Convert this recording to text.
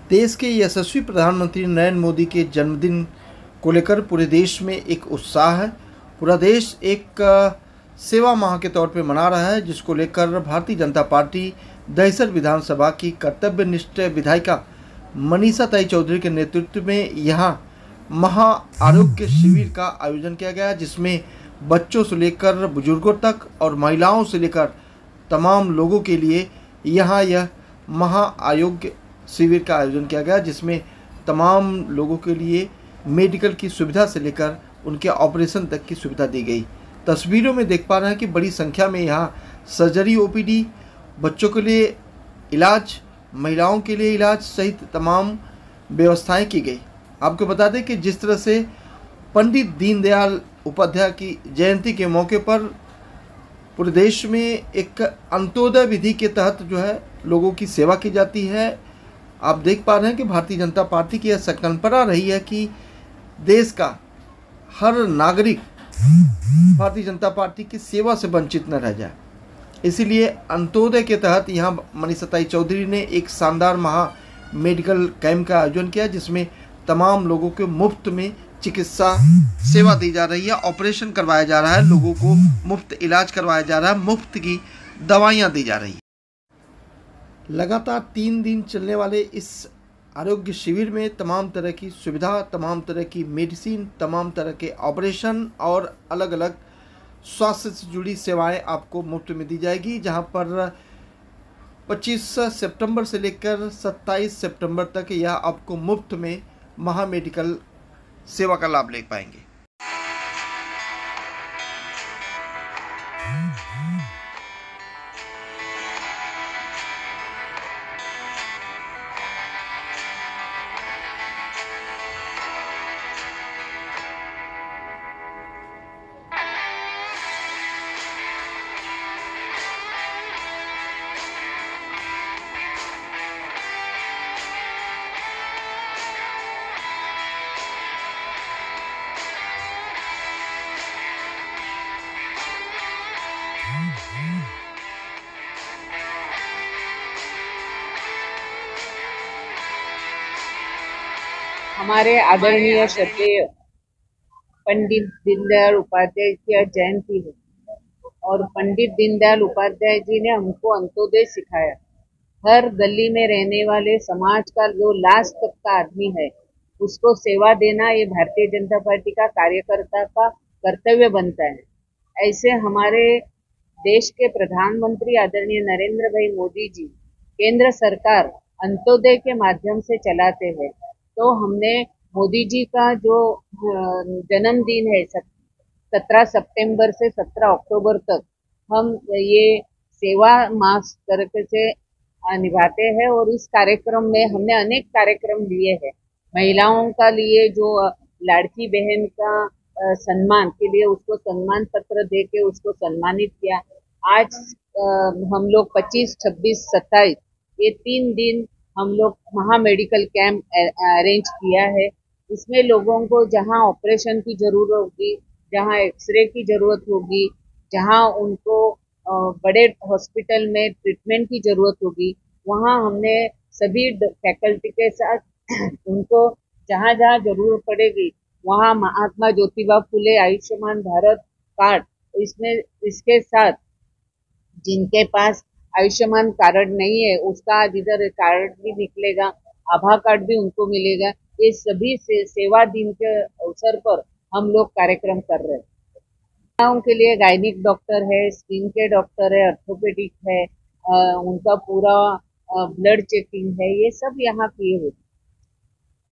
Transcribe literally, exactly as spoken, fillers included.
देश के यशस्वी प्रधानमंत्री नरेंद्र मोदी के जन्मदिन को लेकर पूरे देश में एक उत्साह है। पूरा देश एक सेवा माह के तौर पे मना रहा है, जिसको लेकर भारतीय जनता पार्टी दहिसर विधानसभा की कर्तव्यनिष्ठ विधायिका मनीषा ताई चौधरी के नेतृत्व में यहाँ महा आरोग्य शिविर का आयोजन किया गया, जिसमें बच्चों से लेकर बुजुर्गों तक और महिलाओं से लेकर तमाम लोगों के लिए यहाँ यह महा आरोग्य शिविर का आयोजन किया गया, जिसमें तमाम लोगों के लिए मेडिकल की सुविधा से लेकर उनके ऑपरेशन तक की सुविधा दी गई। तस्वीरों में देख पा रहे हैं कि बड़ी संख्या में यहाँ सर्जरी, ओपीडी, बच्चों के लिए इलाज, महिलाओं के लिए इलाज सहित तमाम व्यवस्थाएं की गई। आपको बता दें कि जिस तरह से पंडित दीनदयाल उपाध्याय की जयंती के मौके पर पूरे देश में एक अंत्योदय विधि के तहत जो है लोगों की सेवा की जाती है, आप देख पा रहे हैं कि भारतीय जनता पार्टी की यह संकल्पना रही है कि देश का हर नागरिक भारतीय जनता पार्टी की सेवा से वंचित न रह जाए। इसीलिए अंत्योदय के तहत यहाँ मनीषा ताई चौधरी ने एक शानदार महा मेडिकल कैंप का आयोजन किया, जिसमें तमाम लोगों को मुफ्त में चिकित्सा सेवा दी जा रही है, ऑपरेशन करवाया जा रहा है, लोगों को मुफ्त इलाज करवाया जा रहा है, मुफ्त की दवाइयाँ दी जा रही है। लगातार तीन दिन चलने वाले इस आरोग्य शिविर में तमाम तरह की सुविधा, तमाम तरह की मेडिसिन, तमाम तरह के ऑपरेशन और अलग अलग स्वास्थ्य से जुड़ी सेवाएं आपको मुफ्त में दी जाएगी, जहां पर पच्चीस सितंबर से लेकर सत्ताईस सितंबर तक यह आपको मुफ्त में महा मेडिकल सेवा का लाभ ले पाएंगे। हमारे आदरणीय श्रद्धेय पंडित दीनदयाल उपाध्याय की आज जयंती है और पंडित दीनदयाल उपाध्याय जी ने हमको अंत्योदय सिखाया। हर गली में रहने वाले समाज का जो लास्ट तक का आदमी है उसको सेवा देना ये भारतीय जनता पार्टी का कार्यकर्ता का कर्तव्य बनता है। ऐसे हमारे देश के प्रधानमंत्री आदरणीय नरेंद्र भाई मोदी जी केंद्र सरकार अंत्योदय के माध्यम से चलाते हैं, तो हमने मोदी जी का जो जन्मदिन है सत्रह सितंबर से सत्रह अक्टूबर तक हम ये सेवा मास करके से निभाते हैं और इस कार्यक्रम में हमने अनेक कार्यक्रम लिए हैं। महिलाओं का लिए जो लाड़की बहन का सम्मान के लिए उसको सम्मान पत्र दे के उसको सम्मानित किया। आज हम लोग पच्चीस, छब्बीस, सत्ताईस ये तीन दिन हम लोग महा मेडिकल कैंप अरेंज किया है। इसमें लोगों को जहां ऑपरेशन की जरूरत होगी, जहां एक्सरे की जरूरत होगी, जहां उनको बड़े हॉस्पिटल में ट्रीटमेंट की जरूरत होगी, वहां हमने सभी फैकल्टी के साथ उनको जहां जहां जरूरत पड़ेगी वहां महात्मा ज्योतिबा फुले आयुष्मान भारत कार्ड, इसमें इसके साथ जिनके पास आयुष्मान कार्ड नहीं है उसका इधर कार्ड भी निकलेगा, आभा कार्ड भी उनको मिलेगा। ये सभी से, सेवा दिन के अवसर पर हम लोग कार्यक्रम कर रहे हैं। महिलाओं के लिए गायनिक डॉक्टर है, स्किन के डॉक्टर है, ऑर्थोपेडिक है, आ, उनका पूरा ब्लड चेकिंग है, ये सब यहाँ किए हुए।